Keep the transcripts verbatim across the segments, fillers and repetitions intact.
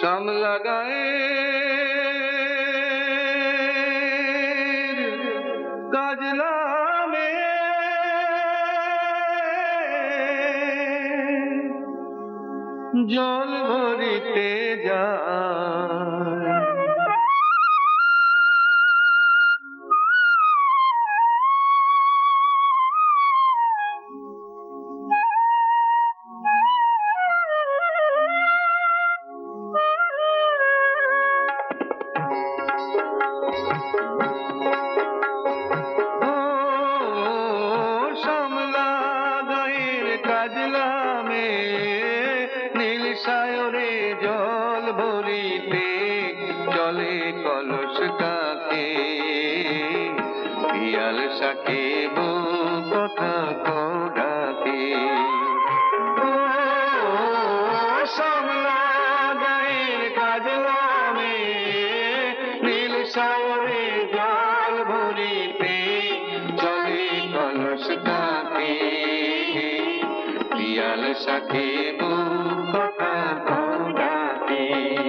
শ্যামলা গায়ের কাজলা মেয়ে জল ভরিতে যায়। কাজলা মেয়ে নীল সায়রে জল ভরিতে চলে কলস কাকে পিয়াল সাকে কথা কড়াকে। শ্যামলা গায়ের কাজলা মেয়ে নীল সায়রে জল ভরিতে চলে কলস কাকে পিয়াল সাকে কথা কড়াকে।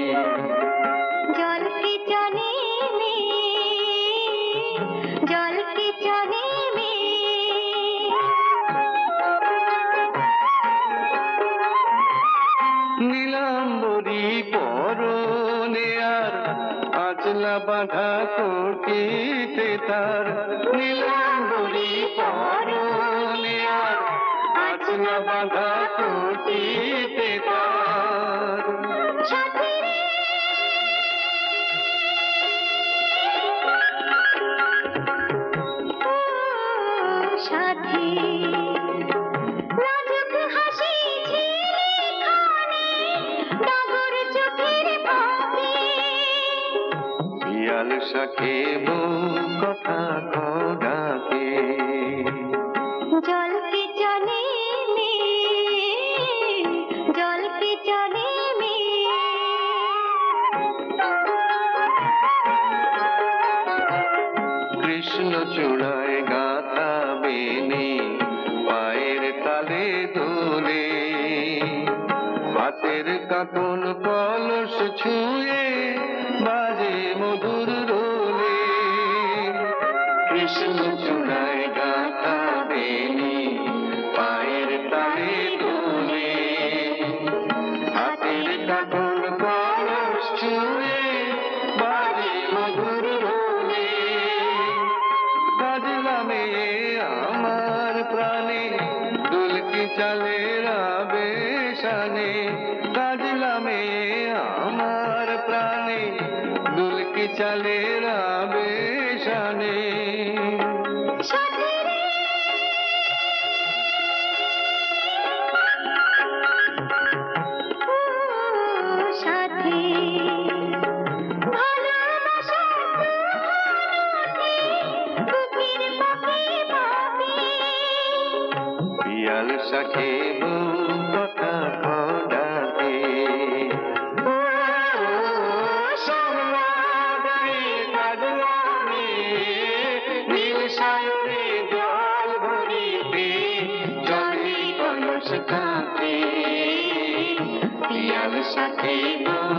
জল কি জানে মে জল কি জানে মে নীলাম্বরী পরনে আর আঁচলা বাঁধা কোটিতে তার। নীলাম্বরী পরনে আর আঁচলা বাঁধা কোটিতে তার। সাথী লাজুক হাসি ঝিলিখানে ডাগর চোখের পাপে পিয়াল সাকে কথা কড়াকে। জল কি জানে মে জল কি জানে মে কৃষ্ণ চূড়ায় গাথা বেনে পায়ের তালে দোলে হাতের কাকন কলস ছুঁয়ে বাজে মধুর রোলে। কৃষ্ণ চূড়ায় গাথা বেনে পায়ের তালে দোলে হাতের কাকন কলস ছুঁয়ে বাজে মধুর রোলে। কাজলা মেয়ে আমার প্রাণে দুলকি চালে রাবে শানে। কাজলা মেয়ে আমার প্রাণে দুলকি চালে রাবে শানে। সাথী পিয়াল সাকে কথা কড়াকে। শ্যামলা গায়ের কাজলা মেয়ে নীল সায়রে জল ভরিতে চলে কলস কাকে পিয়াল সাকে